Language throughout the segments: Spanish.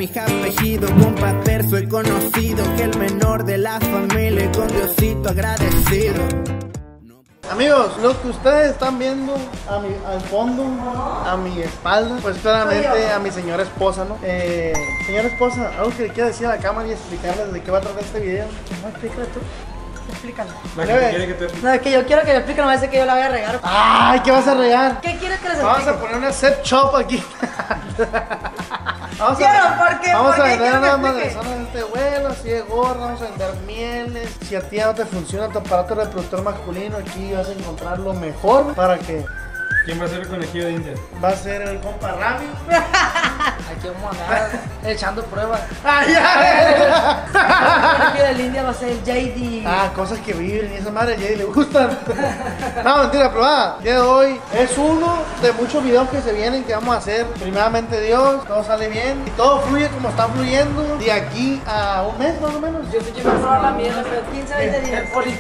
mi apellido, compa Per, soy conocido, que el menor de la familia, con Diosito agradecido. Amigos, lo que ustedes están viendo al fondo, a mi espalda, pues claramente a mi señora esposa, ¿no? Señora esposa, algo que le quiero decir a la cámara y explicarles de qué va a tratar este video. No, explícalo tú. Explícalo. No, es que yo quiero que me expliquen, no va a ser que yo la voy a regar. ¡Ay! ¿Qué vas a regar? ¿Qué quieres que les explique? Vamos a poner una set shop aquí. Vamos a vender unas madrezonas de este vuelo, así de gorra, vamos a vender mieles. Si a ti ya no te funciona tu aparato reproductor masculino, aquí vas a encontrar lo mejor para que... ¿Quién va a ser el conejillo de India? Va a ser el compa Rami. Aquí vamos a andar echando pruebas. ¡Ah, ya! El conejillo de India va a ser el JD. Ah, cosas que viven y esa madre a Jay le gustan. No, mentira, probada. El día de hoy es uno de muchos videos que se vienen que vamos a hacer. Primeramente Dios, todo sale bien y todo fluye como está fluyendo. De aquí a un mes más o menos. Yo te llevo a probar la mierda, pero 15 20 días.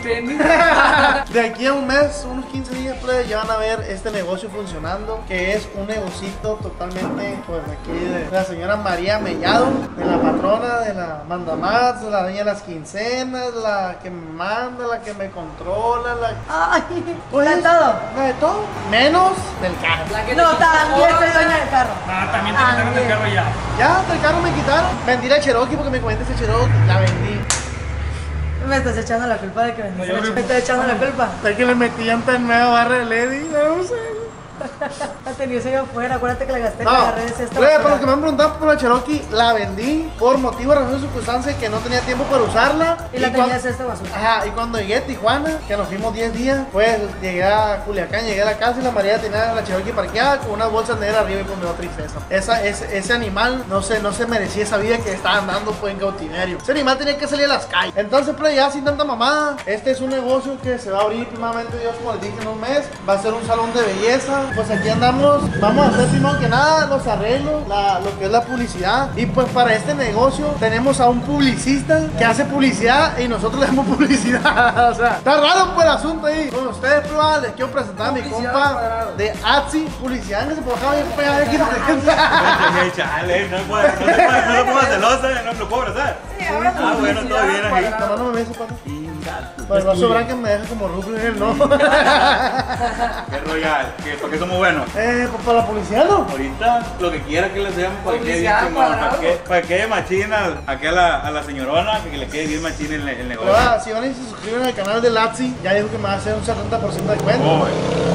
De aquí a un mes, unos 15 días, pues, ya van a ver este negocio funcionando, que es un negocito totalmente, pues, aquí de la señora María Mellado, de la patrona, de la mandamás, de la dueña de las quincenas, la que me manda, la que me controla, Ay, pues, ¿de todo? de todo, menos del carro. No, también soy dueña del carro. Ah, también te quitaron el carro ya. Ya, del carro me quitaron. Vendí la Cherokee porque me comenté ese Cherokee, la vendí. Me estás echando la culpa de que me estás echando la culpa. Es que le metí llanta en medio barra de Lady, no sé. La tenía yo afuera, acuérdate que la gasté No, en la red de esta. para los que me han preguntado por la Cherokee, la vendí por motivo, razón y circunstancia que no tenía tiempo para usarla. Y la tenías esta basura. Ajá, y cuando llegué a Tijuana, que nos fuimos 10 días, pues llegué a Culiacán, llegué a la casa y la María tenía la Cherokee parqueada con una bolsa negra arriba y pues me dio tristeza. Ese animal no se merecía esa vida que estaban dando pues en cautiverio. Ese animal tenía que salir a las calles. Entonces, pues ya sin tanta mamada, este es un negocio que se va a abrir primeramente Dios, como les dije, en un mes. Va a ser un salón de belleza. Pues aquí andamos, vamos a hacer primero que nada los arreglos, lo que es la publicidad. Y pues para este negocio tenemos a un publicista que hace publicidad y nosotros le damos publicidad. O sea, está raro pues el asunto ahí. Con ustedes, prueba, les quiero presentar a mi compa de Atsi Publicidad, que se por acá bien pegada aquí. Chale, no te pongas celosa, no lo puedo abrazar. Ah, bueno, todo bien ahí. No me beso, papá. Pues va a sobrar que me deja como rufle en él, ¿no? Qué royal, ¿para qué somos buenos? Pues para la publicidad, ¿no? Ahorita, lo que quiera que le hacemos, para que quede machina aquí a la señorona, que le quede bien machina el negocio. Pero si van y se suscriben al canal de Latzi, ya digo que me va a hacer un 70% de descuento. Oh,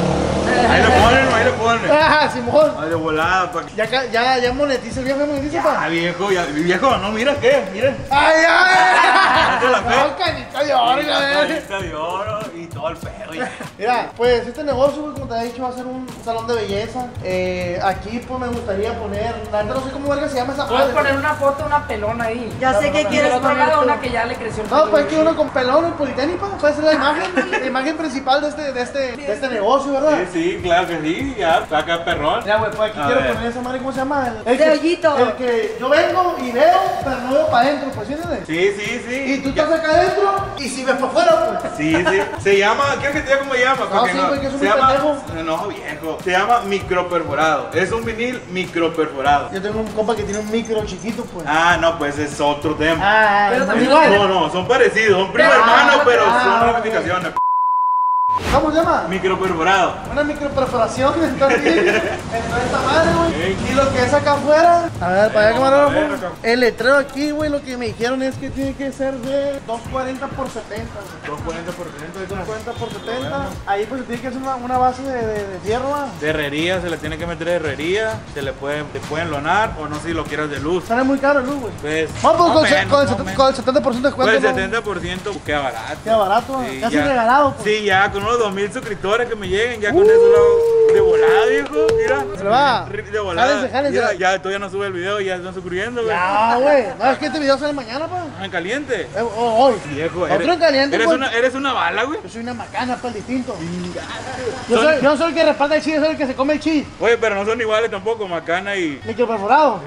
ahí lo ponen. Ah, Simón. Ay, de volada, Ya monetiza el viejo, monetiza, pa. Viejo, no, mira qué, mira. Ay, Date la fe. No, canita de oro, Canita de oro y todo el pedo. Mira, pues este negocio, como te he dicho, va a ser un salón de belleza. Aquí pues me gustaría poner, la neta no sé cómo verga se llama esa Puedes madre. poner una foto de una pelona ahí. Ya sé que quieres poner poner tú. una que ya le creció el No, pelo. pues es que uno con pelón y politénico puede ser la imagen principal de este negocio, ¿verdad? Sí, claro que sí, ya, saca perrón. Ya, güey, pues aquí A quiero ver. poner esa madre, ¿cómo se llama? De hoyito. El que yo vengo y veo, pero no veo para adentro, pues, ¿sí entiendes? Sí. Y tú estás acá adentro y si ves para afuera, pues. Sí. Se llama, ¿quiero que te diga cómo se llama? No, sí, güey, que es un se llama, pendejo. no, viejo. Se llama microperforado. Es un vinil microperforado. Yo tengo un compa que tiene un micro chiquito, pues. Ah, no, pues es otro tema. Pero también también igual. No, son parecidos, son primo hermano, pero son ramificaciones. ¿Cómo se llama? Microperforado. Una microperforación entonces esta madre, güey. Y lo que es acá afuera. A ver, para allá vamos a ver camarógrafo. acá. El letrero aquí, güey, lo que me dijeron es que tiene que ser de 240 por 70. 240 por 30 de 240 por 70. Ahí pues se tiene que hacer una base de fierro, ¿va? De herrería, se le tiene que meter de herrería, te pueden lonar o no sé si lo quieras de luz. Sale muy caro el luz, güey. Pues, Vamos más o con menos, el 70% de Con descuento. el ¿no? 70% queda barato. Queda barato, Sí, casi ya. regalado, pues. Sí, ya con unos 2000 suscriptores que me lleguen, ya con eso lo de volada, viejo. Mira, Se le va. de volada. Jálense. Mira, ya todavía no sube el video, ya están suscribiendo, güey. Ya, güey. No, es que este video sale mañana, pa. Ah, en caliente. Hoy. Viejo, Otro en caliente, eres pues. eres una bala, güey. Yo soy una macana, pa, distinto. Yo no soy el que reparta el chile, yo soy el que se come el chile. Oye, pero no son iguales tampoco, Macana y... Microperforado.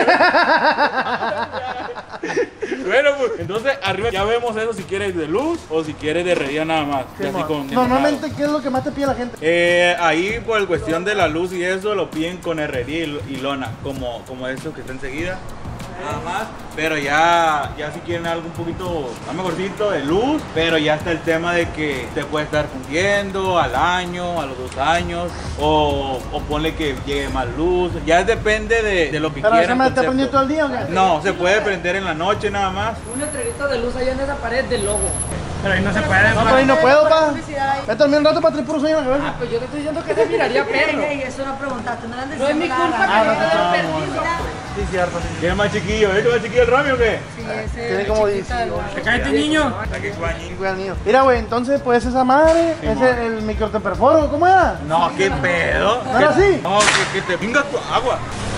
Bueno, pues, entonces arriba ya vemos eso si quieres de luz o si quieres de herrería nada más. Sí, y así man. con- Normalmente, ¿qué es lo que más te pide la gente? Ahí por cuestión de la luz y eso lo piden con herrería y lona, como eso que está enseguida. nada más. Pero ya si quieren algo un poquito más mejorcito de luz, pero ya está el tema de que te puede estar fundiendo al año, a los 2 años, o ponle que llegue más luz. Ya depende de lo que ¿Pero quieran. esa me está prendiendo todo el día o qué? No, se puede prender en la noche nada más. Un letrerito de luz allá en esa pared del logo. Pero ahí no se puede. No, pero ahí no puedo, pa. Vete a dormir un rato para tener puro sueño en la cabeza. Ah, pues yo te estoy diciendo que se miraría perro. Ey, eso no preguntaste, no le han No es mi culpa que no te den permiso. Sí, cierto. ¿Quién es más chiquillo? ¿Es más chiquillo el Rami o qué? Sí, ese Tiene como chiquito del 18. barrio. ¿Te cae tu niño? Aquí Juanín. Cuida el niño. Mira, güey, entonces, pues esa madre, Sí, ese el microtemperforo, ¿cómo era? No, qué pedo. ¿No era así? No, que te venga tu agua.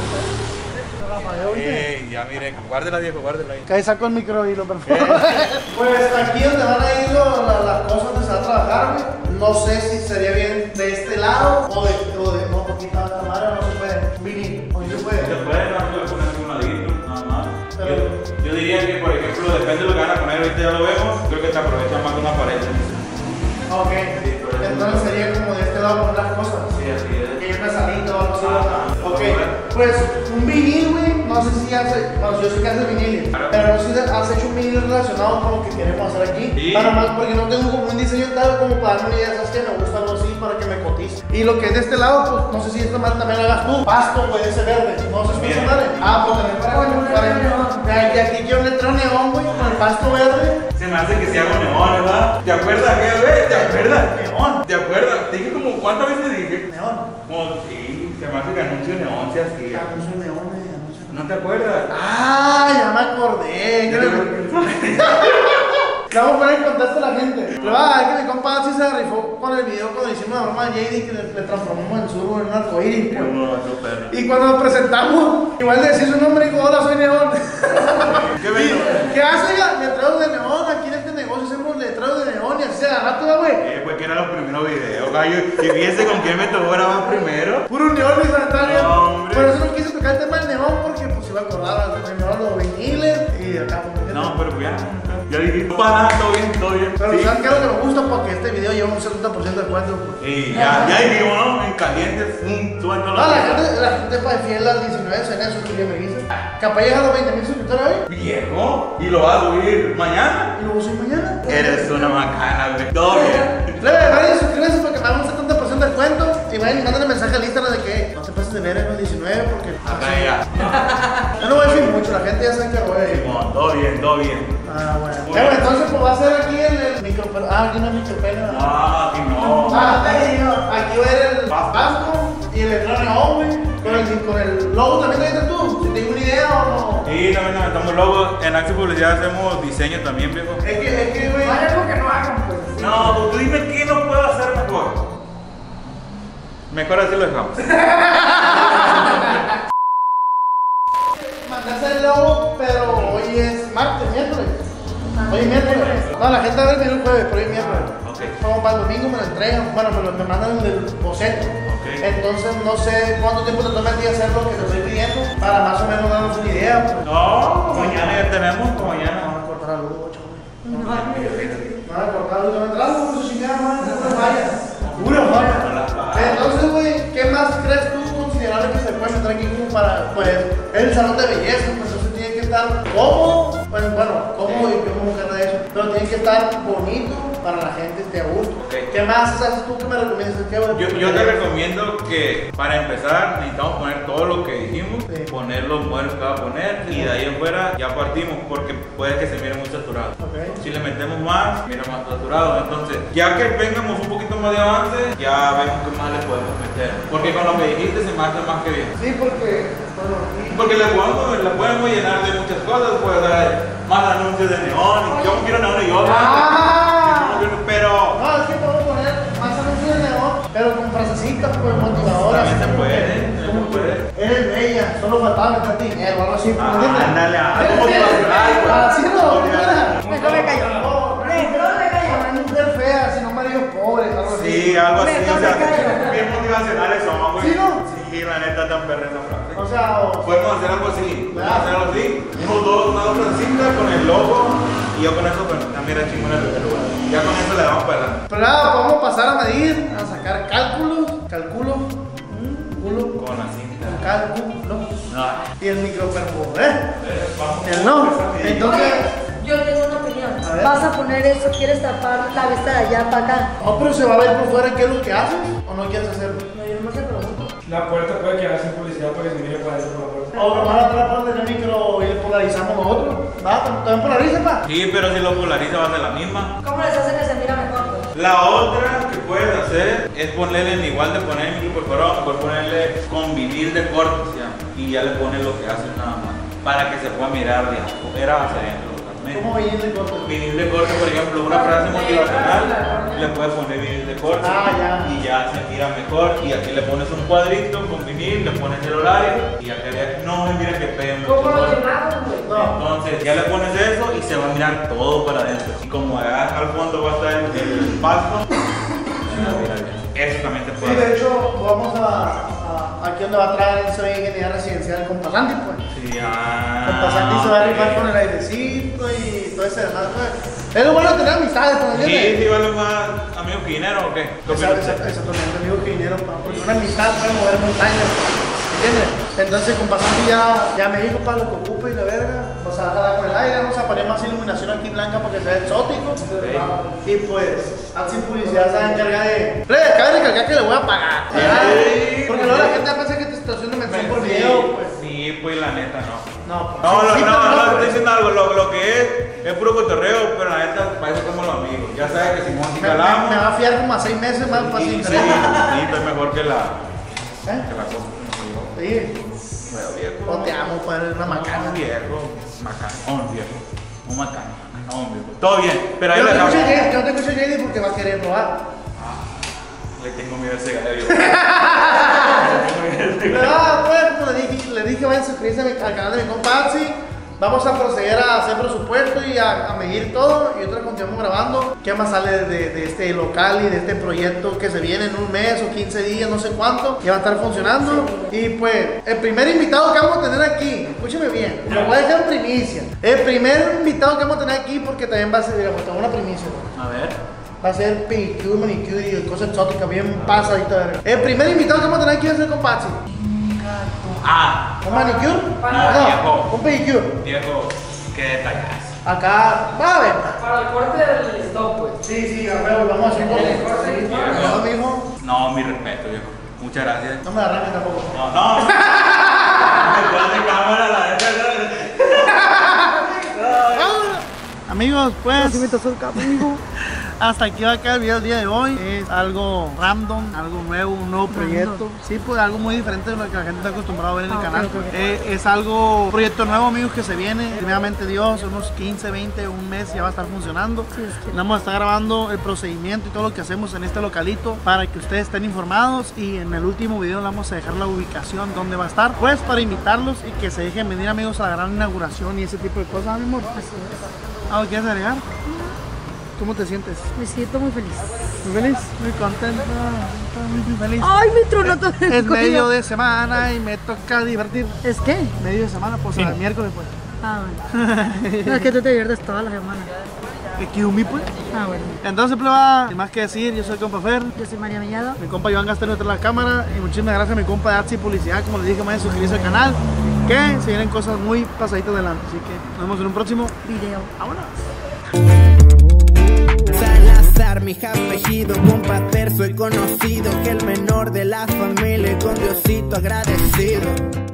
Ya mire, guárdela viejo, guárdela ahí. Que ahí saco el micro y lo perforo. Pues aquí donde van a ir las cosas donde se va a trabajar, güey. No sé si sería bien de este lado o de no, porque esta madre no se puede vinir. O sí se puede. Se puede, no se puede poner un ladito, nada más. Pero- Yo diría que, por ejemplo, depende de lo que van a poner, ahorita ya lo vemos, creo que te aprovechan más de una pared. Ok. Sí, por eso. Entonces sería como de este lado poner las cosas. Sí, así es. Que hay una salita o algo así. Ajá. Ok. Pues un vinil, güey. No sé si hace. Bueno, yo sé que hace vinil. Claro. Pero no sé si has hecho un vinil relacionado con lo que queremos hacer aquí. Sí. Para más, porque no tengo como un diseño tal como para darme una idea. ¿Sabes qué? Me gusta algo así para que me cotice. Y lo que es de este lado, pues no sé si esto más también lo hagas tú. Pasto, güey, ese verde. No sé si Bien. me madre. Ah, pues también para. Y aquí quiero un letrero neón, güey, con el pasto verde. Se me hace que sea algo neón, ¿verdad? ¿Te acuerdas qué, güey? ¿Te acuerdas? Neón. ¿Te acuerdas? Te dije como, ¿cuántas veces dije? Neón. Como, sí, se me hace que anuncio neón sea así. Anuncio neón, anuncio neón. ¿No te acuerdas? Ah, ya me acordé. Le vamos a poner en contexto a la gente. Le va a dar que mi compa sí se rifó con el video cuando hicimos la broma de JD que le transformamos el surbo en un arcoíris. Pues. Y cuando nos presentamos, igual le decía su nombre y dijo, hola, soy Neón. ¿Qué bello? ¿Qué hace? Letreros de neón. Aquí en este negocio hacemos letreros de neón y así se agarra toda, güey. Pues que eran los primeros videos, gallo. Y fíjense con quién me tocó grabar primero. Puro neón instantáneo. No, hombre. Por eso no quise tocar el tema del neón porque pues iba a acordar primero los viniles y acá. No, pero ya dije, para, todo bien, todo bien. Pero Sí. ¿sabes qué es lo que me gusta? Porque este video lleva un 70% de cuento. Pues. Y ya dijimos, ¿no? En caliente, suelto No, la gente para fiel al 19 de enero, eso que ya me dice. Capaz llega a los 20,000 suscriptores hoy. Viejo, y lo vas a subir mañana. Y luego soy mañana. Eres una macana, güey. Todo bien. Vayan a suscribirse porque me dan un 70% de cuento. Y vayan y manden mensaje al Instagram de que no te pases de ver en el 19 porque. Acá ya. Yo no voy a decir mucho, la gente ya sabe que voy a ir. Simón, todo bien, todo bien. Ah, bueno. Bueno, entonces pues va a ser aquí el micro. Ah, aquí no es micropena. Ah, aquí no. Ah, ahí no. Aquí va a ir el pasto y el letrero neón, güey. Con el logo también te dices tú. Si tengo una idea o no. Sí, también nos metamos logo. En Axi Publicidad hacemos diseño también, viejo. Es que, güey. No hay algo que no hagan, pues. No, tú dime qué no puedo hacer mejor. Mejor así lo dejamos. Mandé a hacer el logo, pero hoy es martes, miércoles. Hoy es miércoles. No, la gente va a ver el jueves, pero hoy es miércoles. Ok. Como para el domingo me lo entregan, bueno, me mandan el boceto. Ok. Entonces no sé cuánto tiempo te toma el día hacer lo que te estoy pidiendo, para más o menos darnos una idea. Pues. No, mañana ya tenemos, mañana. Van a cortar la luz, chaval. Van a cortar la luz, van a entrar por su chingada, man, pura falla. Pura falla. Entonces, güey, ¿qué más crees tú considerable que se puede meter aquí como para, pues, el salón de belleza? Pues entonces tiene que estar cómodo, pues, bueno, cómodo y yo como cara de eso, pero tiene que estar bonito para la gente, esté a gusto. Ok. ¿Qué más haces tú que me recomiendas? Yo te recomiendo que para empezar necesitamos poner todo lo que dijimos, Sí. poner los muebles que va a poner y de ahí en fuera ya partimos porque puede que se mire muy saturado. Ok. Si le metemos más, mira más saturado. Entonces, ya que tengamos un poquito más de avance, ya vemos qué más le podemos meter. Porque con lo que dijiste se me hace más que bien. Sí, porque, bueno, Porque le podemos llenar de muchas cosas, puede dar más anuncios de neón. Y yo quiero neón y yo. Pero no, es que podemos poner más anuncios de neón, pero con frasecitas, pues, motivadoras. también se puede, Como se puede. que eres bella, solo faltaba meter dinero o algo así, ¿me entiendes? Ándale, algo motivacional, pues. Así no, mira. Mejor me cayó. No, Mejor me cayó. no hay mujer fea, sino maridos pobres, algo así. Sí, algo así, o sea, Me toca. bien motivacionales somos, güey. ¿Sí, no? Sí, la neta tan perra esa frase. O sea, Podemos hacer algo así, podemos hacer algo así, una otra cinta con el logo y yo con eso, pues, también era chingón el lugar. Ya con eso le damos para adelante. pero nada, vamos a pasar a medir, a sacar cálculos, culo, Con la cinta. acá el culo, No. y el microperfume, él no. Entonces, Yo tengo una opinión. A ver. Vas a poner eso, quieres tapar la vista de allá para acá. no, pero se va a ver por fuera qué es lo que haces o no quieres hacerlo. No, yo no te pregunto. La puerta puede quedar sin publicidad para que se mire para adentro por la puerta. O nomás atrás pones el micro y le polarizamos nosotros. ¿Va? ¿También polariza, pa? Sí, pero si lo polariza va a ser la misma. ¿Cómo les hace que se mira mejor? Pues? La otra que puedes hacer es ponerle, en igual de poner el microperforado, mejor ponerle con vinil de corte, ¿sí? Y ya le pones lo que haces nada más, para que se pueda mirar de afuera hacia adentro. ¿Cómo vinil de corte? Vinil de corte, por ejemplo, una frase motivacional, le puedes poner vinil de corte y ya se mira mejor. Y aquí le pones un cuadrito con vinil, le pones el horario y ya queda. No se mira que pegue mucho. ¿Cómo lo llenamos, güey? Entonces ya le pones eso y se va a mirar todo para adentro. Y como allá al fondo va a estar el pasto, se va a mirar bien. Eso también se Sí, puede de hacer. hecho, vamos aquí donde va a traer el soy ingeniería residencial con Pasanti, pues. Sí, Con Pasanti se va a rifar con el airecito y todo ese demás, pues. Es lo bueno de tener amistades, pues, Sí, ¿entiendes? sí, vale más amigos que dinero o qué. ¿Qué opinas usted? Exactamente, amigo que dinero, porque una amistad puede mover montañas, ¿entiendes? Entonces con Pasanti ya me dijo para lo que ocupe y la verga, o sea, jalar con el aire, vamos a poner más iluminación aquí blanca para que se vea exótico. Y pues, así publicidad se va a encargar de. Cabe recalcar que le voy a pagar. Sí. Porque luego la gente piensa que te estoy haciendo mención por video, pues. Sí, pues la neta no. No, pues. No, Sí, no, pero no, estoy pues. diciendo algo, lo que es puro cotorreo, pero la neta, para eso somos los amigos. Ya sabes que Simón si Me calamos. va a fiar como a 6 meses más para Sí, sin sí, estoy mejor que la ¿Eh? cosa. Sí. Bueno, viejo. O te amo, pues, una macana. Un viejo, macano, un viejo, un macano, un viejo. Todo bien, pero ahí Yo le no te dejamos. escucho yo no te escucho JD porque va a querer probar. Le tengo miedo a ese gallo. Pero pues, como le dije, vayan a suscribirse al canal de mi compa Atsi. Vamos a proceder a hacer presupuesto y a medir todo. Y otra continuamos grabando. ¿Qué más sale de este local y de este proyecto que se viene en un mes o 15 días, no sé cuánto? Ya va a estar funcionando. Y pues, el primer invitado que vamos a tener aquí, escúcheme bien, lo voy a dejar en primicia. El primer invitado que vamos a tener aquí, porque también va a ser, digamos, tengo una primicia. A ver. Va a ser pedicure, manicure y cosas exóticas, bien pasadita. El primer invitado que vamos a tener aquí va a ser con Patsy. Ah, ¿Un manicure? viejo. No, un pedicure. viejo, qué detalles. Acá, va a ver. Para el corte del stop, pues. Sí, sí, a ver, vamos a hacer Sí, no, mijo. No, mi respeto, viejo. Muchas gracias. No me arranques tampoco. No, no. Detrás de cámara la Amigos, pues. Hasta aquí va a quedar el video del día de hoy. Es algo random, algo nuevo, un nuevo proyecto. Sí, pues algo muy diferente de lo que la gente está acostumbrada a ver en el canal. Es algo, un proyecto nuevo, amigos, que se viene. Primeramente Dios, unos 15, 20, un mes ya va a estar funcionando. Vamos a estar grabando el procedimiento y todo lo que hacemos en este localito para que ustedes estén informados. Y en el último video le vamos a dejar la ubicación donde va a estar, pues para invitarlos y que se dejen venir, amigos, a la gran inauguración y ese tipo de cosas, mi amor. ¿Algo quieres agregar? ¿Cómo te sientes? Me siento muy feliz. Muy feliz, muy contenta, muy feliz. Ay, me tronó todo el Es medio cuello. de semana y me toca divertir. ¿Es qué? Medio de semana, pues el miércoles, pues. Ah, bueno. No, es que tú te diviertes toda la semana. Que Kiumi, pues. Ah, bueno. Entonces, pleba, sin más que decir, yo soy el compa Fer. Yo soy María Mellado. Mi compa Iván Gastero detrás de la cámara. Y muchísimas gracias a mi compa de Atsi Publicidad. Como les dije, vayan a suscribirse al canal. Que se vienen cosas muy pasaditas adelante. Así que nos vemos en un próximo Video. vámonos. Salazar, mi apellido, compa Ter, soy conocido que el menor de la familia con Diosito agradecido.